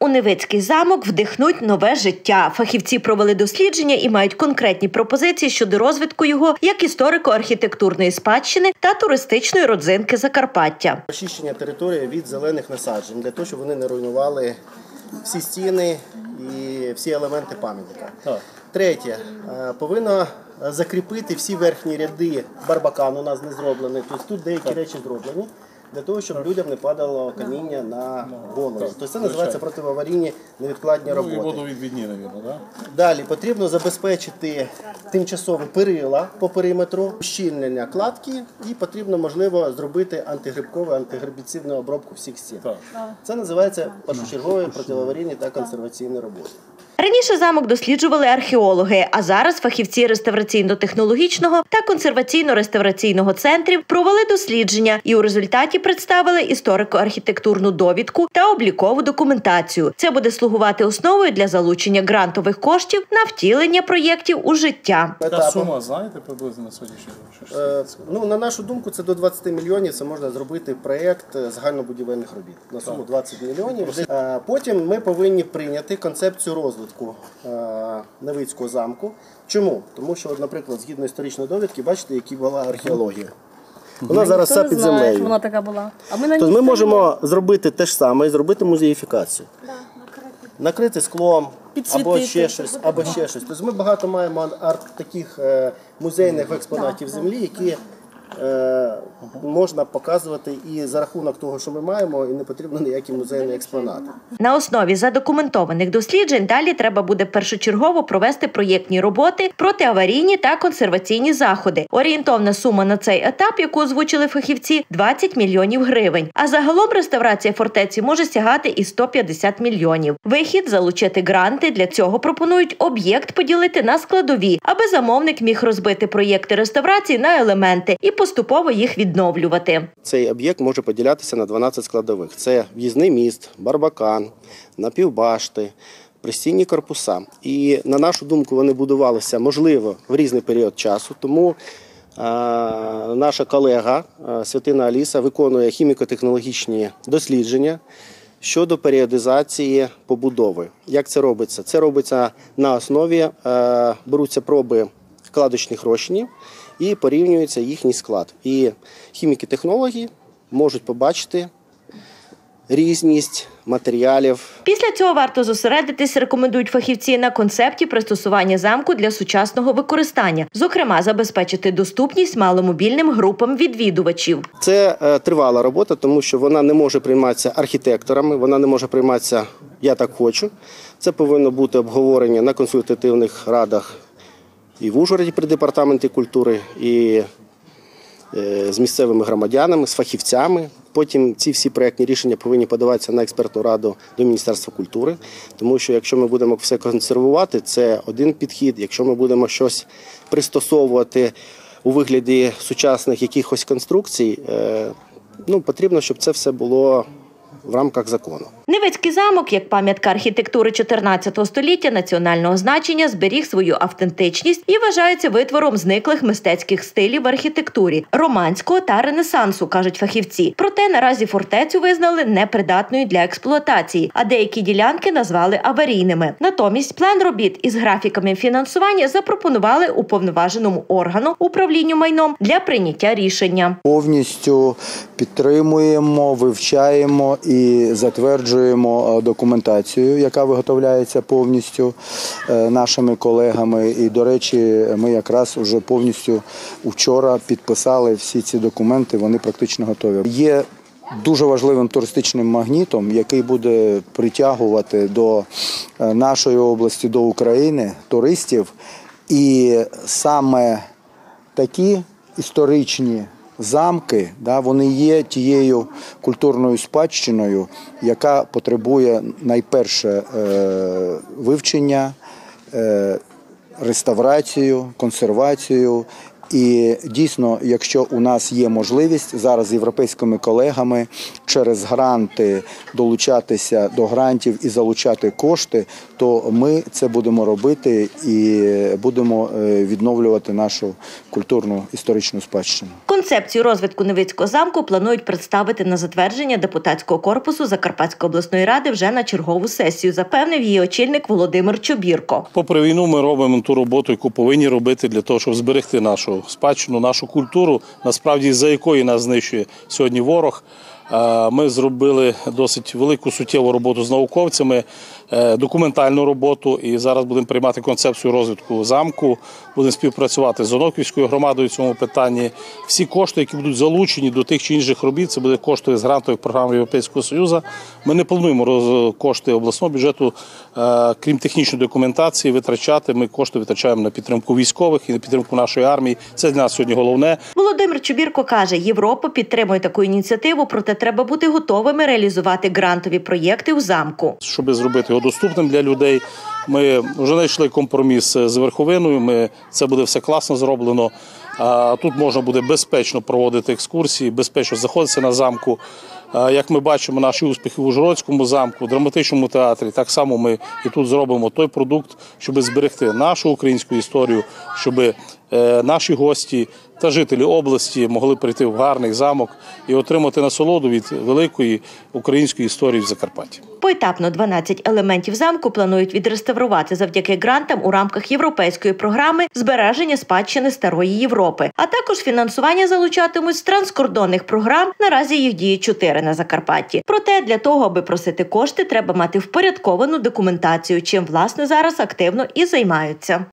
У Невицький замок вдихнуть нове життя. Фахівці провели дослідження і мають конкретні пропозиції щодо розвитку його як історико-архітектурної спадщини та туристичної родзинки Закарпаття. Очищення території від зелених насаджень, для того, щоб вони не руйнували всі стіни і всі елементи пам'ятника. Третє, повинно закріпити всі верхні ряди. Барбакан у нас не зроблений, тобто тут деякі речі зроблені, для того, щоб людям не падало каміння на голову. Тобто це називається протиаварійні невідкладні роботи. І водовідвідні, мабуть, так? Далі потрібно забезпечити тимчасові перила по периметру, ущільнення кладки і потрібно, можливо, зробити антигрибкову, антигербіцидну обробку всіх стін. Це називається першочергові протиаварійні та консерваційні роботи. Раніше замок досліджували археологи, а зараз фахівці реставраційно-технологічного та консерваційно-реставраційного центрів провели дослідження і у результаті представили історико-архітектурну довідку та облікову документацію. Це буде слугувати основою для залучення грантових коштів на втілення проєктів у життя. Яка сума, знаєте, приблизно на сьогоднішній день? На нашу думку, це до 20 мільйонів, це можна зробити проєкт загальнобудівельних робіт на суму 20 мільйонів. Потім ми повинні прийняти концепцію розвитку Невицького замку. Чому? Тому що, наприклад, згідно історичної довідки, бачите, яка була археологія. Вона зараз вся під землею. Вона така була. Тобто ми можемо зробити те ж саме і зробити музеїфікацію. Накрити склом, або ще щось. Тобто ми багато маємо таких музейних експонатів землі, які можна показувати і за рахунок того, що ми маємо, і не потрібно ніякі музейні експонати. На основі задокументованих досліджень далі треба буде першочергово провести проєктні роботи, протиаварійні та консерваційні заходи. Орієнтовна сума на цей етап, яку озвучили фахівці – 20 мільйонів гривень. А загалом реставрація фортеці може сягати і 150 мільйонів. Вихід – залучити гранти. Для цього пропонують об'єкт поділити на складові, аби замовник міг розбити проєкти реставрації на елементи і поступово їх відновлювати. Цей об'єкт може поділятися на 12 складових. Це в'їзний міст, барбакан, напівбашти, пристінні корпуса. І, на нашу думку, вони будувалися, можливо, в різний період часу. Тому наша колега Святина Аліса виконує хіміко-технологічні дослідження щодо періодизації побудови. Як це робиться? Це робиться на основі, беруться проби кладочних розчинів і порівнюється їхній склад. І хіміки-технологи можуть побачити різність матеріалів. Після цього варто зосередитись, рекомендують фахівці, на концепті пристосування замку для сучасного використання. Зокрема, забезпечити доступність маломобільним групам відвідувачів. Це тривала робота, тому що вона не може прийматися архітекторами, вона не може прийматися «я так хочу». Це повинно бути обговорення на консультативних радах і в Ужгороді при департаменті культури, і з місцевими громадянами, з фахівцями. Потім ці всі проєктні рішення повинні подаватися на експертну раду до Міністерства культури, тому що якщо ми будемо все консервувати, це один підхід. Якщо ми будемо щось пристосовувати у вигляді сучасних якихось конструкцій, потрібно, щоб це все було в рамках закону. Невицький замок, як пам'ятка архітектури 14 століття національного значення, зберіг свою автентичність і вважається витвором зниклих мистецьких стилів в архітектурі – романського та ренесансу, кажуть фахівці. Проте наразі фортецю визнали непридатною для експлуатації, а деякі ділянки назвали аварійними. Натомість план робіт із графіками фінансування запропонували уповноваженому органу управлінню майном для прийняття рішення. Повністю підтримуємо, вивчаємо і затверджуємо документацію, яка виготовляється повністю нашими колегами. І, до речі, ми якраз вже повністю вчора підписали всі ці документи, вони практично готові. Є дуже важливим туристичним магнітом, який буде притягувати до нашої області, до України туристів. І саме такі історичні замки, вони є тією культурною спадщиною, яка потребує найперше вивчення, реставрацію, консервацію І дійсно, якщо у нас є можливість зараз з європейськими колегами через гранти долучатися до грантів і залучати кошти, то ми це будемо робити і будемо відновлювати нашу культурну історичну спадщину. Концепцію розвитку Невицького замку планують представити на затвердження депутатського корпусу Закарпатської обласної ради вже на чергову сесію, запевнив її очільник Володимир Чобірко. Попри війну ми робимо ту роботу, яку повинні робити для того, щоб зберегти нашу спадщину, нашу культуру, насправді за якої нас знищує сьогодні ворог. Ми зробили досить велику суттєву роботу з науковцями, документальну роботу, і зараз будемо приймати концепцію розвитку замку, будемо співпрацювати з Оноківською громадою в цьому питанні. Всі кошти, які будуть залучені до тих чи інших робіт, це буде кошти з грантових програм Європейського Союзу. Ми не плануємо кошти обласного бюджету, крім технічної документації, витрачати. Ми кошти витрачаємо на підтримку військових і на підтримку нашої армії. Це для нас сьогодні головне. Володимир Чобірко каже, Європа підтримує таку ініціативу, проте треба бути готовими реалізувати грантові проєкти у замку. Щоб зробити його доступним для людей, ми вже знайшли компроміс з Верховиною, це буде все класно зроблено. Тут можна буде безпечно проводити екскурсії, безпечно знаходитися на замку. Як ми бачимо наші успіхи в Ужгородському замку, в драматичному театрі, так само ми і тут зробимо той продукт, щоб зберегти нашу українську історію, щоб наші гості та жителі області могли прийти в гарний замок і отримати насолоду від великої української історії в Закарпатті. Поетапно 12 елементів замку планують відреставрувати завдяки грантам у рамках європейської програми збереження спадщини Старої Європи, а також фінансування залучатимуть з транскордонних програм, наразі їх діє 4 на Закарпатті. Проте для того, аби просити кошти, треба мати впорядковану документацію, чим, власне, зараз активно і займаються.